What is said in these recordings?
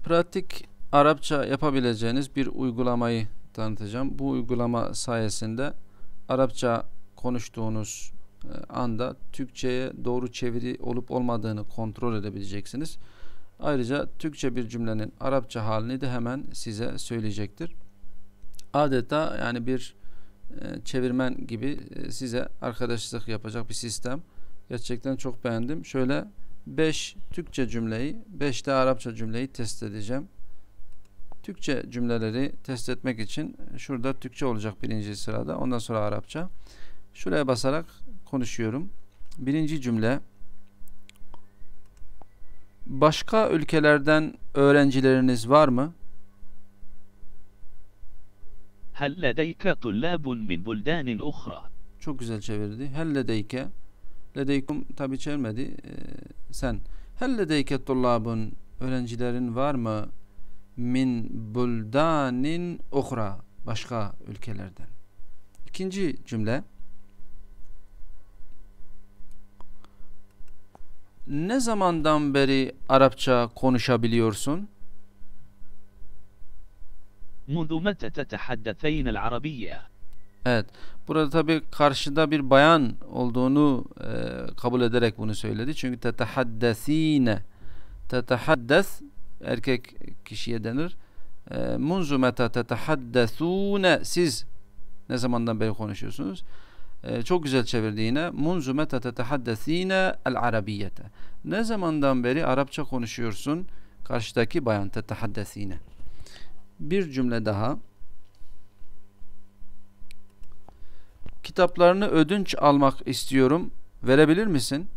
Pratik Arapça yapabileceğiniz bir uygulamayı tanıtacağım. Bu uygulama sayesinde Arapça konuştuğunuz anda Türkçe'ye doğru çeviri olup olmadığını kontrol edebileceksiniz. Ayrıca Türkçe bir cümlenin Arapça halini de hemen size söyleyecektir. Adeta yani bir çevirmen gibi size arkadaşlık yapacak bir sistem. Gerçekten çok beğendim. Şöyle 5 Türkçe cümleyi, 5 de Arapça cümleyi test edeceğim. Türkçe cümleleri test etmek için şurada Türkçe olacak birinci sırada. Ondan sonra Arapça. Şuraya basarak konuşuyorum. Birinci cümle: başka ülkelerden öğrencileriniz var mı? هل لديك طلاب من بلدان أخرى؟ Çok güzel çevirdi. Hel ledeyke. Ledeykum tabi çevirmedi. Sen. Hel ledeyke tullabun. Öğrencilerin var mı? Min buldanin ukhra. Başka ülkelerden. İkinci cümle: ne zamandan beri Arapça konuşabiliyorsun? منذ متى تتحدثين العربية؟ Evet. Burada tabi karşıda bir bayan olduğunu kabul ederek bunu söyledi. Çünkü tetehaddesine. Tetehaddes erkek kişiye denir. Munzu meta tetehaddesune. Siz ne zamandan beri konuşuyorsunuz? Çok güzel çevirdi yine. Munzu meta tetehaddesine el arabiyete. Ne zamandan beri Arapça konuşuyorsun? Karşıdaki bayan tetehaddesine. Bir cümle daha. Kitaplarını ödünç almak istiyorum. Verebilir misin?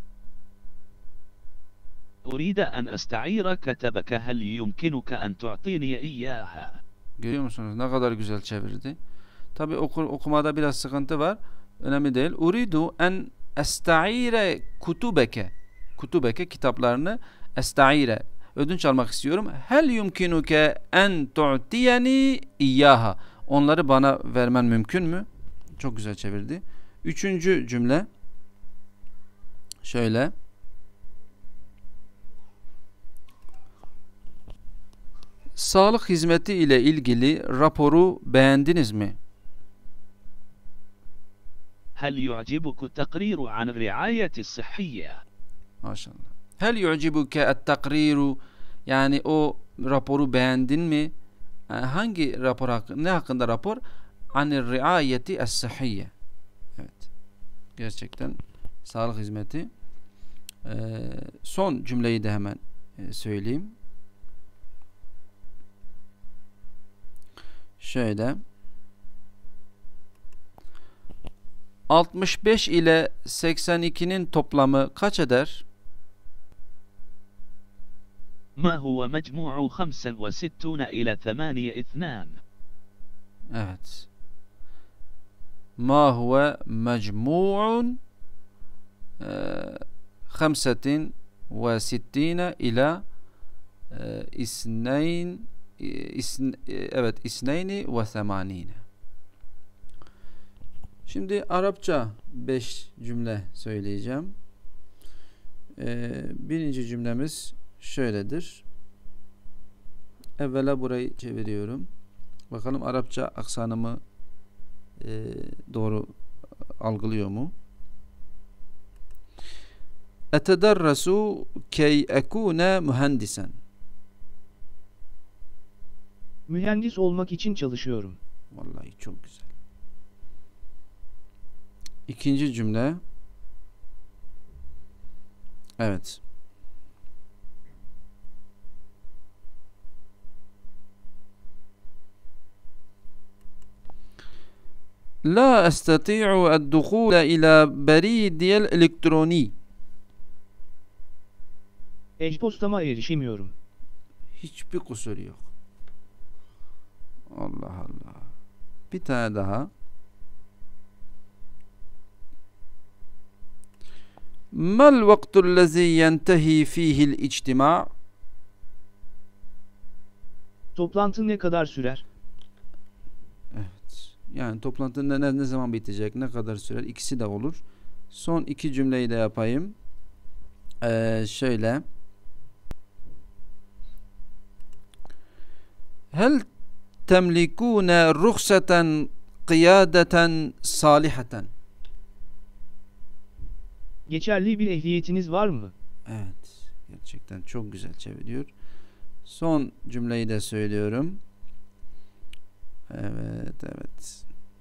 أريد أن أستعير كتبك هل يمكنك أن تعطيني إياها؟ Görüyor musunuz? Ne kadar güzel çevirdi. Tabi okumada biraz sıkıntı var. Önemli değil. Uridu en esta'ire kutubeke. Kutubeke kitaplarını esta'ire ödünç almak istiyorum. Hel yumkinuke en tu'tiyeni iyyaha. Onları bana vermen mümkün mü? Çok güzel çevirdi. Üçüncü cümle şöyle: sağlık hizmeti ile ilgili raporu beğendiniz mi? هل يعجبك التقرير عن الرعاية الصحية؟ Maşallah. Hel yu'cibuke et-takriru, yani o raporu beğendin mi? Hangi rapor hakkında? Ne hakkında rapor? Anir riayeti es-sıhhiye. Evet. Gerçekten sağlık hizmeti. Son cümleyi de hemen söyleyeyim. Şöyle: 65 ile 82'nin toplamı kaç eder? ما هو مجموع 65 إلى 82؟ Evet. Ma huve mecmu'un 65 ila isneyn evet isneyni ve semanine. Şimdi Arapça 5 cümle söyleyeceğim. Birinci cümlemiz şöyledir. Evvela burayı çeviriyorum. Bakalım Arapça aksanımı doğru algılıyor mu? Etederresu key ekune mühendisen. Mühendis olmak için çalışıyorum. Vallahi çok güzel. İkinci cümle. Evet. La estati'u ed-dukhul ila beridiyel elektroni. E-postama erişemiyorum. Hiçbir kusur yok. Allah Allah. Bir tane daha. Mal vaktu'llezî yentehi fîhil ictimâ. Toplantı ne kadar sürer? Evet. Yani toplantı ne zaman bitecek? Ne kadar sürer? İkisi de olur. Son iki cümleyi de yapayım. Şöyle. Hel temlikune ruhseten kıyadeten saliheten. Geçerli bir ehliyetiniz var mı? Evet. Gerçekten çok güzel çeviriyor. Son cümleyi de söylüyorum. Evet.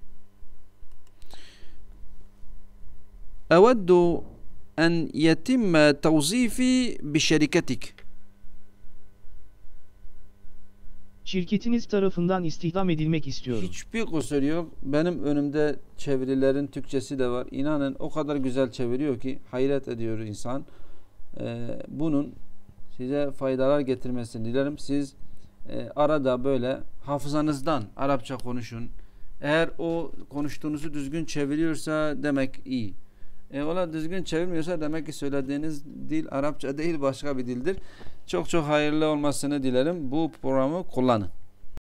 Eveddu en yetimme tevzifi bi şeriketik. Şirketiniz tarafından istihdam edilmek istiyorum. Hiçbir kusur yok. Benim önümde çevirilerin Türkçesi de var. İnanın o kadar güzel çeviriyor ki hayret ediyor insan. Bunun size faydalar getirmesini dilerim. Siz arada böyle hafızanızdan Arapça konuşun. Eğer o konuştuğunuzu düzgün çeviriyorsa demek iyi. Ola düzgün çevirmiyorsa demek ki söylediğiniz dil Arapça değil başka bir dildir. Çok çok hayırlı olmasını dilerim. Bu programı kullanın.